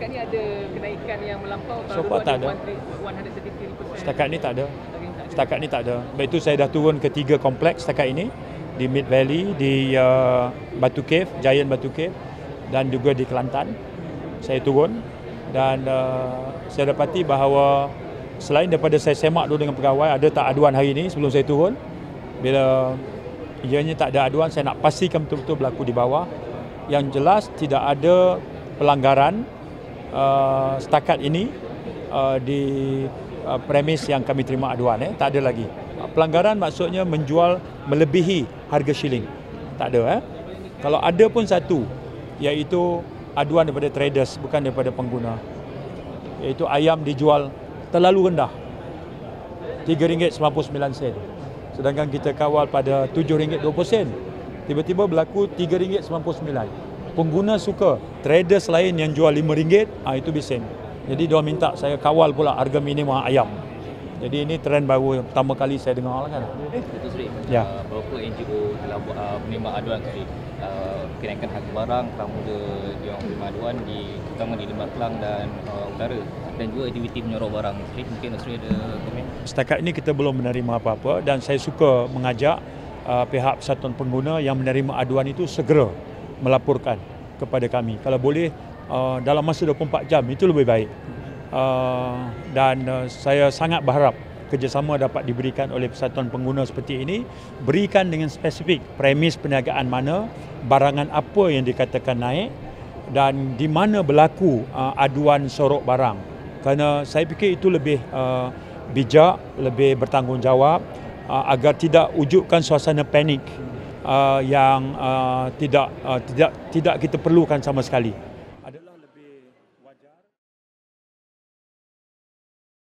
setakat ni ada kenaikan yang melampau? So far tak ada. 133%. Setakat ni tak ada. Setakat ni tak ada. Sebab itu saya dah turun ke 3 kompleks setakat ini. Di Mid Valley, di Batu Cave, Giant Batu Cave dan juga di Kelantan. Saya turun dan saya dapati bahawa selain daripada saya semak dulu dengan pegawai, ada tak aduan hari ini sebelum saya turun. Bila ianya tak ada aduan, saya nak pastikan betul-betul berlaku di bawah. Yang jelas tidak ada pelanggaran setakat ini di premis yang kami terima aduan. Tak ada lagi. Pelanggaran maksudnya menjual melebihi harga shilling. Tak ada. Kalau ada pun satu, iaitu aduan daripada traders, bukan daripada pengguna. Iaitu ayam dijual terlalu rendah, RM3.99. Sedangkan kita kawal pada RM7.20. Tiba-tiba berlaku RM3.99. Pengguna suka, traders lain yang jual RM5, itu bising. Jadi dia minta saya kawal pula harga minimum ayam. Jadi ini trend baru yang pertama kali saya dengar lah kan. Betul Seri. Ya. Beberapa NGO telah menerima aduan Seri. Kenaikan harga barang telah mula dia menerima aduan terutama di Lembah Kelang dan utara, dan juga aktiviti menyorok barang. Seri, mungkin Seri ada komen? Setakat ini kita belum menerima apa-apa dan saya suka mengajak pihak Persatuan Pengguna yang menerima aduan itu segera melaporkan kepada kami. Kalau boleh dalam masa 24 jam, itu lebih baik. Dan saya sangat berharap kerjasama dapat diberikan oleh Persatuan Pengguna seperti ini, berikan dengan spesifik premis perniagaan mana, barangan apa yang dikatakan naik dan di mana berlaku aduan sorok barang. Kerana saya fikir itu lebih bijak, lebih bertanggungjawab agar tidak wujudkan suasana panik yang tidak kita perlukan sama sekali.